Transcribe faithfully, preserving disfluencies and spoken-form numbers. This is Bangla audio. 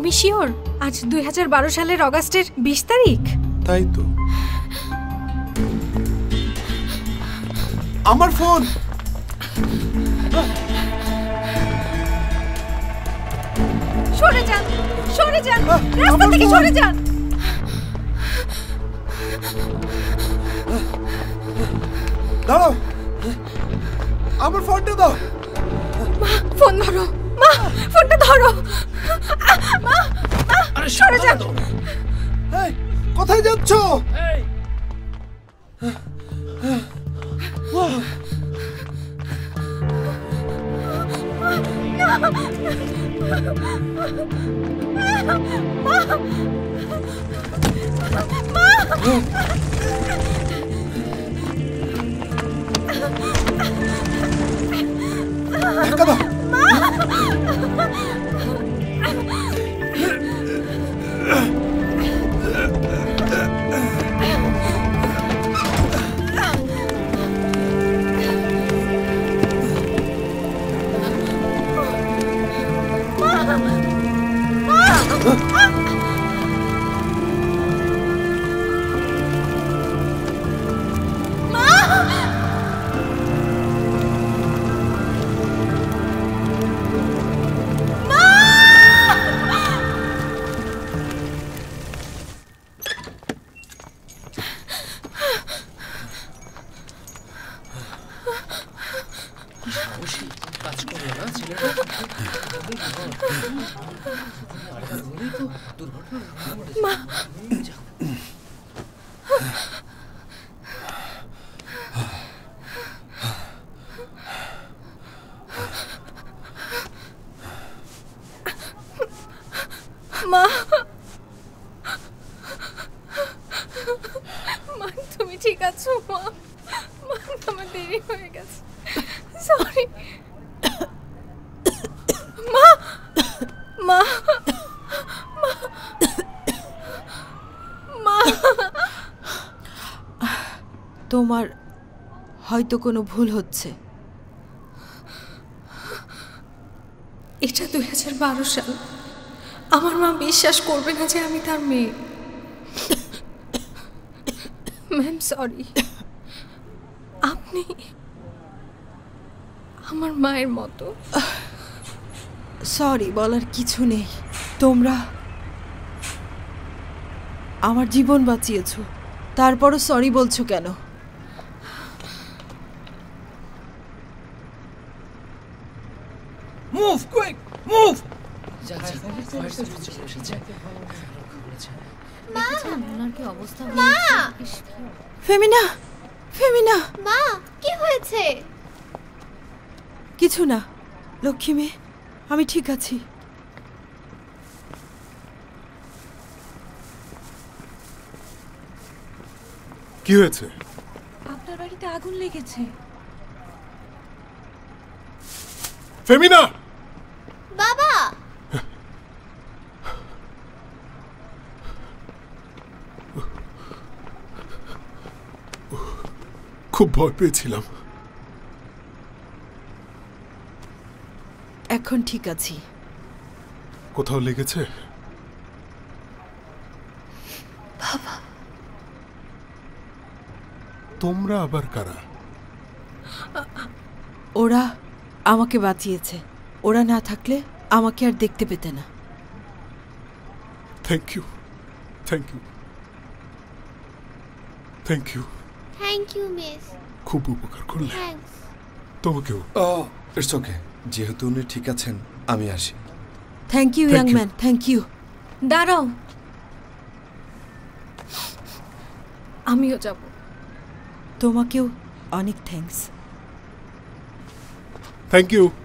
তুমি শিওর আজ দুই হাজার বারো সালের অগাস্টের বিশ তারিখ? তাই তো। আমার ফোন। সরে যান, সরে যান, রাস্তা থেকে সরে যান। দাও, আমার ফোনটা দাও। মা ফোন ধরো, মা ফোনটা ধরো। মা মা সরে যান। এই কোথায় যাচ্ছ? এই ধাক্কা দাও। মা মা তুমি ঠিক আছো? মা মা আমার দেরি হয়ে গেছে, সরি। মা মা মা তোমার হয়তো কোনো ভুল হচ্ছে। এটা দুই হাজার বারো সাল। আমার মা বিশ্বাস করবে না যে আমি তার মেয়ে। ম্যাম সরি, আপনি আমার মায়ের মতো। সরি বলার কিছু নেই। তোমরা আমার জীবন বাঁচিয়েছো, তারপরও সরি বলছো কেন? Move quick move. Femina, Femina, মা কি হয়েছে? কিছু না লক্ষ্মী মেয়ে, আমি ঠিক আছি। কি হয়েছে? আপনার বাড়িতে আগুন লেগেছে। ফেমিনা! বাবা! খুব ভয় পেয়েছিলাম। এখন ঠিক আছি। কোথাও লেগেছে? বাবা। তোমরা আবার কারা? ওরা আমাকে বাঁচিয়েছে। ওরা না থাকলে আমাকে আর দেখতে পেতে না। Thank you, thank you, thank you. Thank you miss. খুব উপকার করলে। থ্যাঙ্কস। তোমাকেও। ও ইটস ওকে, যেহেতু উনি ঠিক আছেন আমি আসি। Thank you young man, thank you. দাঁড়াও, আমিও যাব। তোমাকেও অনেক থ্যাঙ্কস। Thank you.